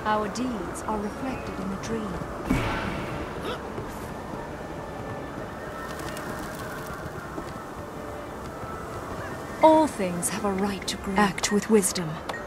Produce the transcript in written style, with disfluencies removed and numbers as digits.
Our deeds are reflected in the dream. All things have a right to grow. Act with wisdom.